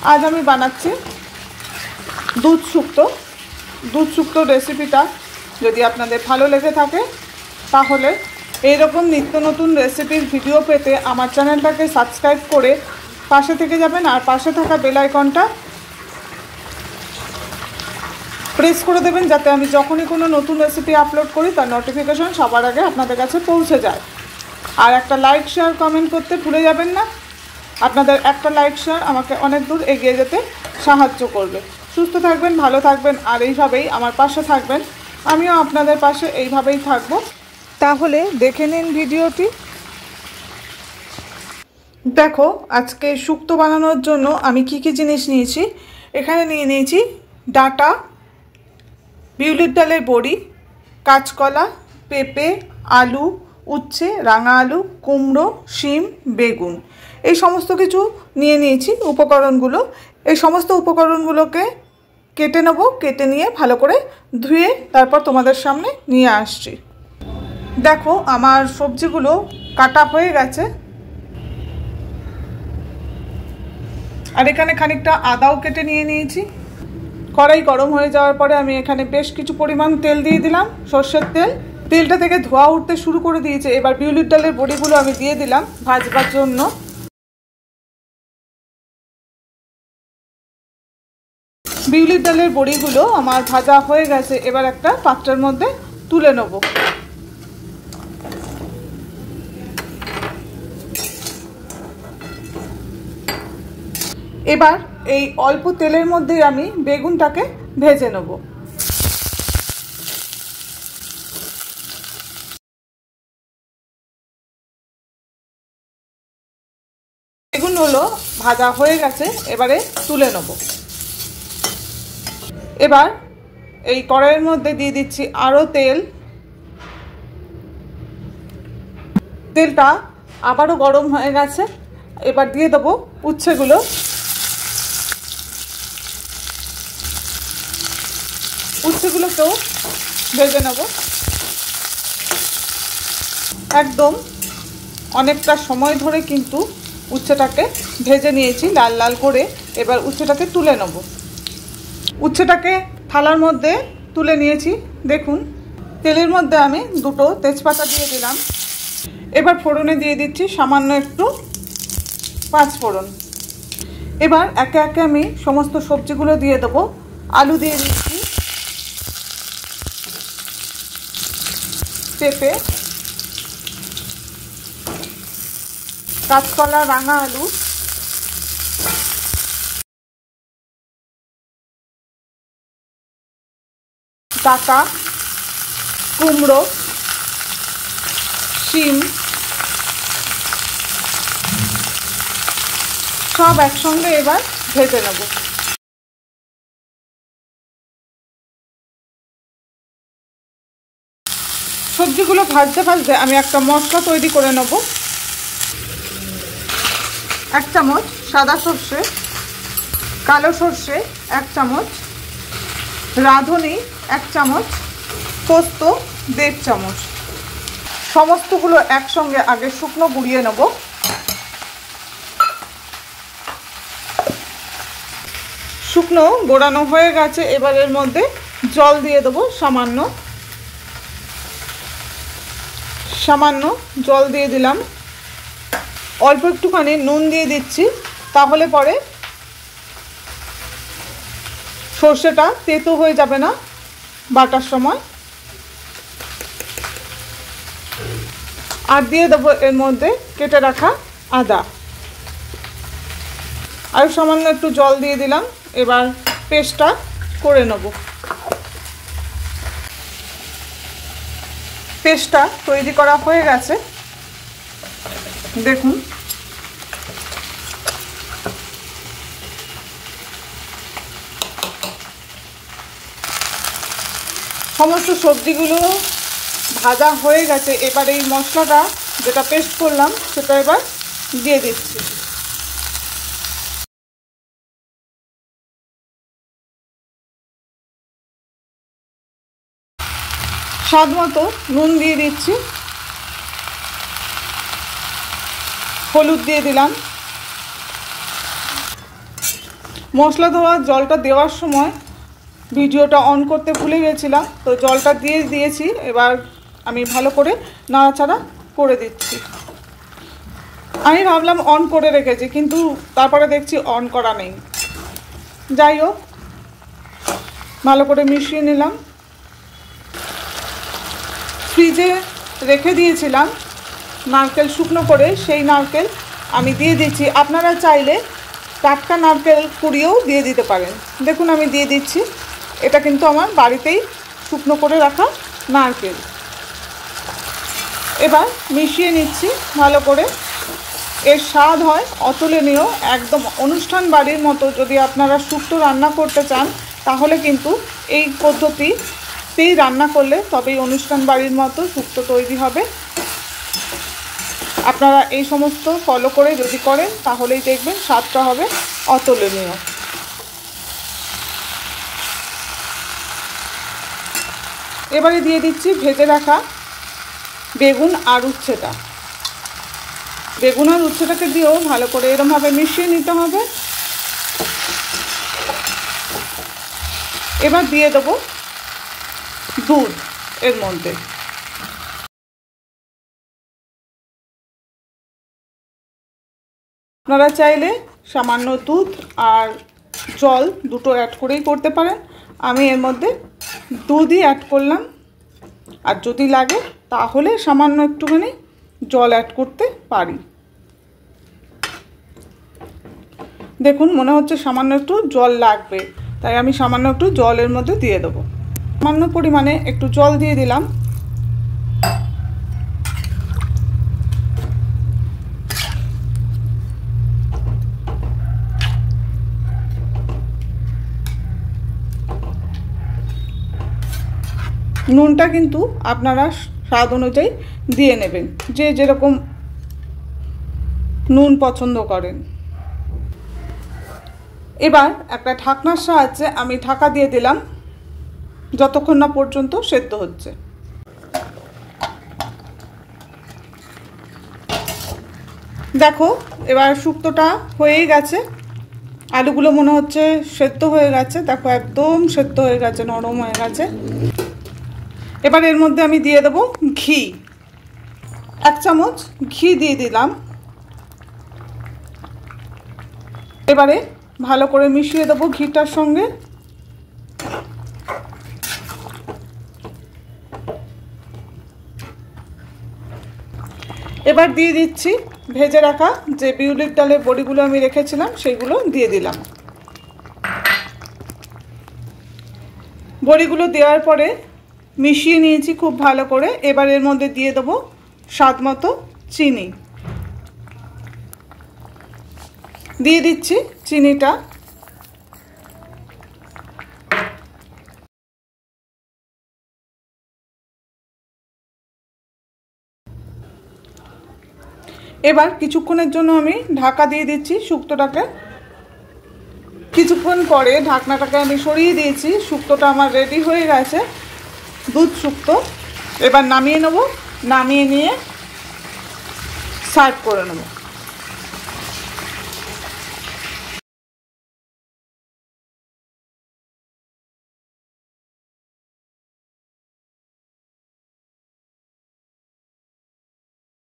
আজ আমি বানাচ্ছি দুধ শুক্তো রেসিপিটা যদি আপনাদের ভালো লেগে থাকে তাহলে এইরকম নিত্য নতুন রেসিপির ভিডিও পেতে আমার চ্যানেলটাকে সাবস্ক্রাইব করে পাশে থেকে যাবেন আর পাশে থাকা বেল আইকনটা প্রেস করে দেবেন যাতে আমি যখনই কোনো নতুন রেসিপি আপলোড করি তার নোটিফিকেশন সবার আগে আপনাদের কাছে পৌঁছে যায়। আর একটা লাইক শেয়ার কমেন্ট করতে ভুলে যাবেন না। আপনাদের একটা লাইক শেয়ার আমাকে অনেক দূর এগিয়ে যেতে সাহায্য করবে। সুস্থ থাকবেন, ভালো থাকবেন আর এইভাবেই আমার পাশে থাকবেন। আমিও আপনাদের পাশে এইভাবেই থাকব। তাহলে দেখে নিন ভিডিওটি। দেখো আজকে শুক্তো বানানোর জন্য আমি কি কি জিনিস নিয়েছি। এখানে নিয়ে নিয়েছি ডাঁটা, বিউলির ডালের বড়ি, কাঁচকলা, পেঁপে, আলু, উচ্ছে, রাঙা আলু, কুমড়ো, শিম, বেগুন, এই সমস্ত কিছু নিয়ে নিয়েছি উপকরণগুলো। এই সমস্ত উপকরণগুলোকে কেটে নেব, কেটে নিয়ে ভালো করে ধুয়ে তারপর তোমাদের সামনে নিয়ে আসছি। দেখো আমার সবজিগুলো কাটা হয়ে গেছে আর এখানে খানিকটা আদাও কেটে নিয়ে নিয়েছি। কড়াই গরম হয়ে যাওয়ার পরে আমি এখানে বেশ কিছু পরিমাণ তেল দিয়ে দিলাম, সর্ষের তেল। তেলটা থেকে ধোঁয়া উঠতে শুরু করে দিয়েছে। এবার বিউলির ডালের বড়িগুলো আমি দিয়ে দিলাম ভাজবার জন্য। বিউলির ডালের বড়িগুলো আমার ভাজা হয়ে গেছে। এবার একটা পাত্রের মধ্যে তুলে নেব। এবার এই অল্প তেলের মধ্যেই আমি বেগুনটাকে ভেজে নেব। বেগুনগুলো ভাজা হয়ে গেছে, এবারে তুলে নেব। এবার এই কড়াইয়ের মধ্যে দিয়ে দিচ্ছি আরও তেল। তেলটা আবারও গরম হয়ে গেছে। এবার দিয়ে দেবো উচ্ছেগুলো। উচ্ছেগুলোকেও ভেজে নেব। একদম অনেকটা সময় ধরে কিন্তু উচ্ছেটাকে ভেজে নিয়েছি লাল লাল করে। এবার উচ্ছেটাকে তুলে নেব। উচ্ছেটাকে থালার মধ্যে তুলে নিয়েছি। দেখুন তেলের মধ্যে আমি দুটো তেজপাতা দিয়ে দিলাম। এবার ফোড়নে দিয়ে দিচ্ছি সামান্য একটু পাঁচ ফোড়ন। এবার একে একে আমি সমস্ত সবজিগুলো দিয়ে দেবো। আলু দিয়ে দিচ্ছি, পেঁপে, কাঁচকলা, রাঙা আলু, ডাঁটা, কুমড়ো, শিম, সব একসঙ্গে এবার ভেজে নেব। সবজিগুলো ভাজতে ভাজতে আমি একটা মশলা তৈরি করে নেব। 1 চামচ সাদা সর্ষে, কালো সর্ষে 1 চামচ, রাঁধুনি 1 চামচ, পোস্ত 1.5 চামচ। সমস্তগুলো একসঙ্গে আগে শুকনো গুঁড়িয়ে নেব। শুকনো গোড়ানো হয়ে গেছে। এবার এর মধ্যে জল দিয়ে দেবো সামান্য জল দিয়ে দিলাম। অল্প একটুখানি নুন দিয়ে দিচ্ছি, তাহলে পরে সর্ষেটা তেতো হয়ে যাবে না বাটার সময়। আর দিয়ে দেবো এর মধ্যে কেটে রাখা আদা। আর সামান্য একটু জল দিয়ে দিলাম। এবার পেস্টটা করে নেব। পেস্টটা তৈরি করা হয়ে গেছে। দেখুন সমস্ত সবজিগুলো ভাজা হয়ে গেছে। এবার এই মশলাটা যেটা পেস্ট করলাম সেটা এবার দিয়ে দিচ্ছি। স্বাদ মতো নুন দিয়ে দিচ্ছি, হলুদ দিয়ে দিলাম, মশলা ধোয়ার জলটা দেওয়ার সময় ভিডিওটা অন করতে ভুলে গেছিলাম, তো জলটা দিয়ে দিয়েছি। এবার আমি ভালো করে নাড়াচাড়া করে দিচ্ছি। আমি ভাবলাম অন করে রেখেছি, কিন্তু তারপরে দেখছি অন করা নেই। যাই হোক, ভালো করে মিশিয়ে নিলাম। ফ্রিজে রেখে দিয়েছিলাম নারকেল শুকনো করে, সেই নারকেল আমি দিয়ে দিচ্ছি। আপনারা চাইলে টাটকা নারকেল কুড়িয়েও দিয়ে দিতে পারেন। দেখুন আমি দিয়ে দিচ্ছি। এটা কিন্তু আমার বাড়িতেই শুকনো করে রাখা নারকেল। এবার মিশিয়ে নিচ্ছি ভালো করে। এর স্বাদ হয় অতুলনীয়, একদম অনুষ্ঠান বাড়ির মতো। যদি আপনারা শুক্তো রান্না করতে চান তাহলে কিন্তু এই পদ্ধতিতেই রান্না করলে তবেই অনুষ্ঠান বাড়ির মতো শুক্তো তৈরি হবে। আপনারা এই সমস্ত ফলো করে যদি করেন তাহলেই দেখবেন স্বাদটা হবে অতুলনীয়। এবারে দিয়ে দিচ্ছি ভেজে রাখা বেগুন আর উচ্ছেটা। বেগুন আর উচ্ছেটাকে দিয়েও ভালো করে এরমভাবে মিশিয়ে নিতে হবে। এবার দিয়ে দেবো দুধ এর মধ্যে। আপনারা চাইলে সামান্য দুধ আর জল দুটো অ্যাড করেই করতে পারেন। আমি এর মধ্যে দুধই অ্যাড করলাম, আর যদি লাগে তাহলে সামান্য একটুখানি জল অ্যাড করতে পারি। দেখুন মনে হচ্ছে সামান্য একটু জল লাগবে, তাই আমি সামান্য একটু জল এর মধ্যে দিয়ে দেবো। সামান্য পরিমাণে একটু জল দিয়ে দিলাম। নুনটা কিন্তু আপনারা স্বাদ অনুযায়ী দিয়ে নেবেন, যে যেরকম নুন পছন্দ করেন। এবার একটা ঢাকনার সাহায্যে আমি ঢাকা দিয়ে দিলাম যতক্ষণ না পর্যন্ত সেদ্ধ হচ্ছে। দেখো এবার শুক্তোটা হয়েই গেছে। আলুগুলো মনে হচ্ছে সেদ্ধ হয়ে গেছে। দেখো একদম সেদ্ধ হয়ে গেছে, নরম হয়ে গেছে। এবার এর মধ্যে আমি দিয়ে দেবো ঘি। 1 চামচ ঘি দিয়ে দিলাম। এবারে ভালো করে মিশিয়ে দেবো ঘিটার সঙ্গে। এবার দিয়ে দিচ্ছি ভেজে রাখা যে বিউলির ডালের বড়িগুলো আমি রেখেছিলাম সেইগুলো দিয়ে দিলাম। বড়িগুলো দেওয়ার পরে মিশিয়ে নিয়েছি খুব ভালো করে। এবার এর মধ্যে দিয়ে দেবো স্বাদ মতো চিনি। দিয়ে দিচ্ছি চিনিটা। এবার কিছুক্ষণের জন্য আমি ঢাকা দিয়ে দিচ্ছি শুক্তোটাকে। কিছুক্ষণ পরে ঢাকনাটাকে আমি সরিয়ে দিয়েছি। শুক্তোটা আমার রেডি হয়ে গেছে, দুধ শুক্তো। এবার নামিয়ে নেব, নামিয়ে নিয়ে সার্ভ করে নেব।